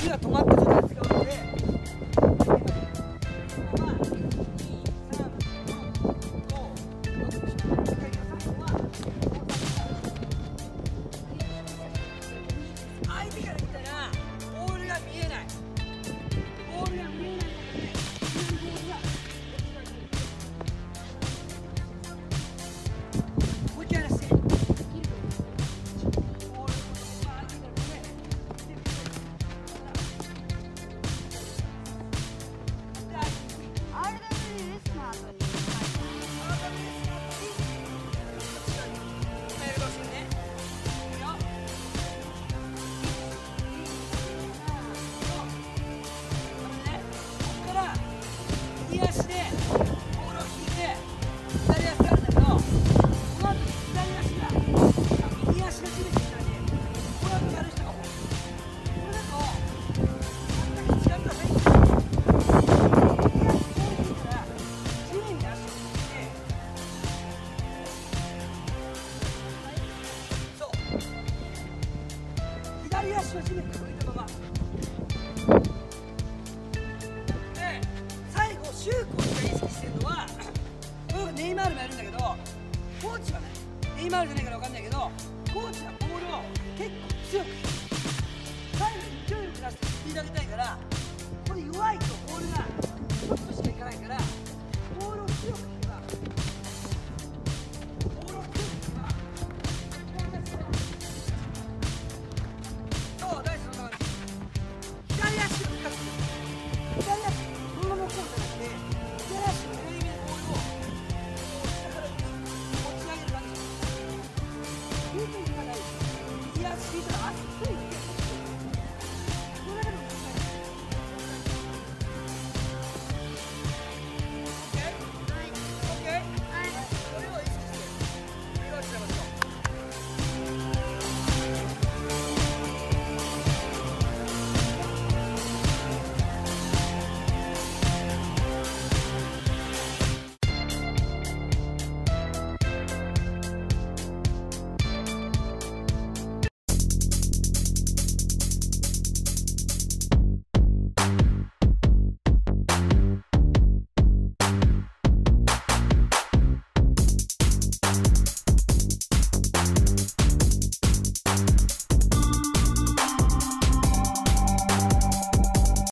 足が止まった状態で使うので、相手から見たらボールが見えない。ボールが見えないので、ボールがもう一回やらせて。右足でボールを引いて左足があるんだけど、この後左足が右足が地面に来たらね、この後やる人が多い。これだと全く違うからないんですよ。右足で引いたら地面に足を引いて、そう左足を地面に置いたままシューコーチが意識してるのは、これネイマールもやるんだけど、コーチはね、ネイマールじゃないから分かんないけど、コーチはボールを結構強く最後に勢いよく出してスピード上げたいから、これ弱いとボールがちょっとしかいかないから、ボールを強く